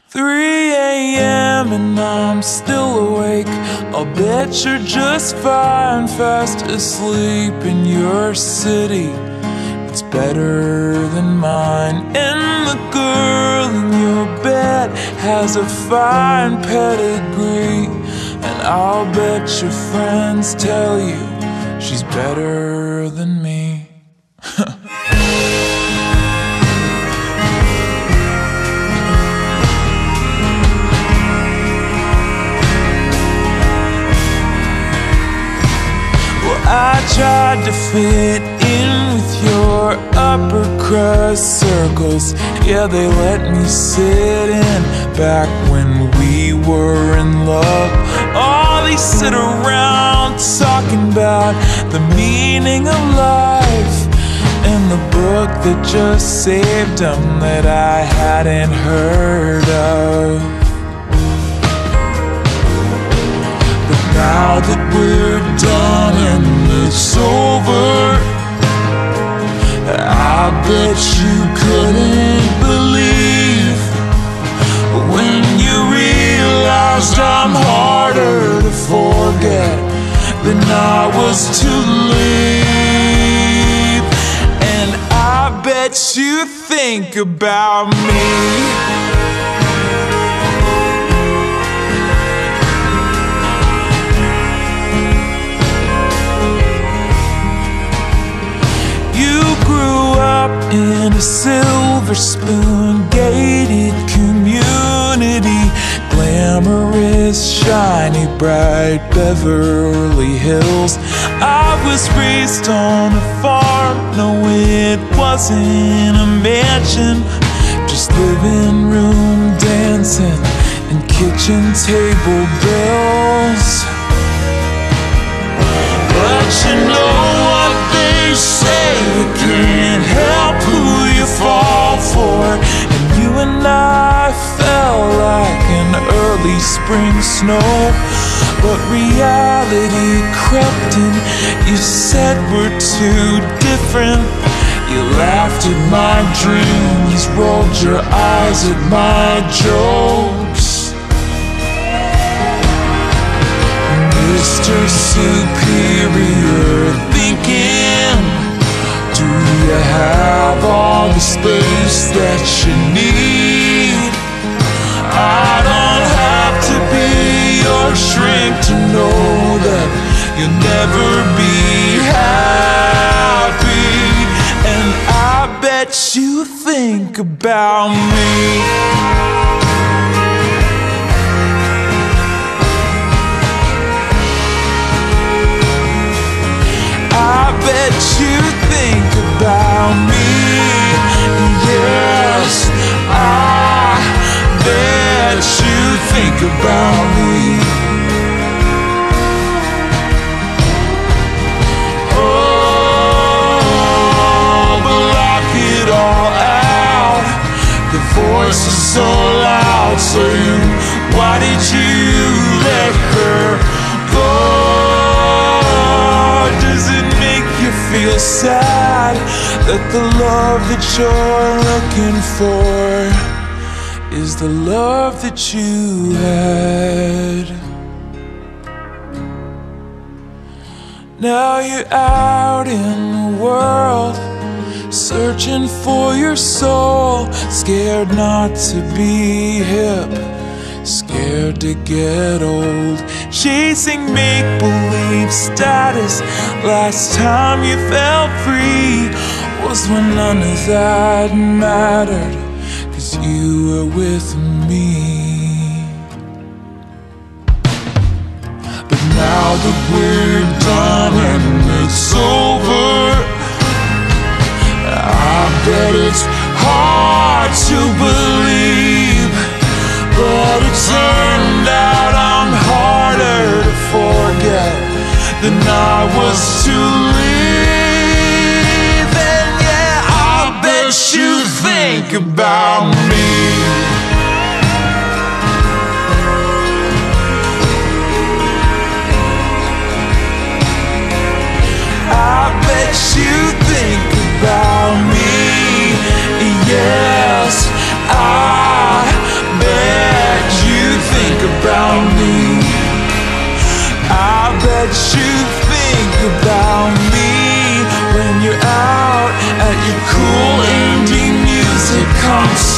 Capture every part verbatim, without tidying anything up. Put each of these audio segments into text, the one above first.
three A M and I'm still awake. I'll bet you're just fine, fast asleep in your city. It's better than mine. And the girl in your bed has a fine pedigree, and I'll bet your friends tell you she's better than me. I tried to fit in with your upper-crust circles. Yeah, they let me sit in back when we were in love. Oh, they sit around talking about the meaning of life and the book that just saved them that I hadn't heard of. Now that we're done and it's over, I bet you couldn't believe when you realized I'm harder to forget than I was to leave. And I bet you think about me. In a silver spoon gated community, glamorous, shiny, bright Beverly Hills. I was raised on a farm. No, it wasn't a mansion, just living room dancing and kitchen table bells. But you know what they say, you can't help who you fall for. And you and I fell like an early spring snow, but reality crept in. You said we're too different. You laughed at my dreams, rolled your eyes at my jokes. Mister Superior thinking, do you have all the space that you need? I don't have to be your shrink to know that you'll never be happy. And I bet you think about me. I bet you think about me. Yes, I bet you think about me. Oh, but lock it all out. The voice is so loud, saying, why did you let her go? Does it make you feel sad that the love that you're looking for is the love that you had? Now you're out in the world, searching for your soul, scared not to be hip, scared to get old, chasing make-believe status. Last time you felt free was when none of that mattered, 'cause you were with me. But now that we're done and it's over, I bet it's hard to believe, but it turned out I'm harder to forget than I was to leave. And yeah, I bet you think about me. I bet you think about me. Yes, I bet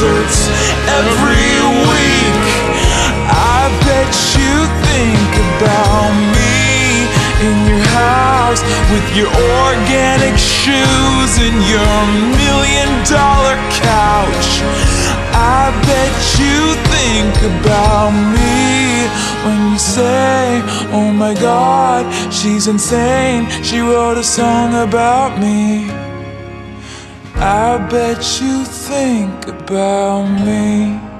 concerts every week. I bet you think about me in your house with your organic shoes and your million dollar couch. I bet you think about me when you say, oh my God, she's insane, she wrote a song about me. I bet you think about me.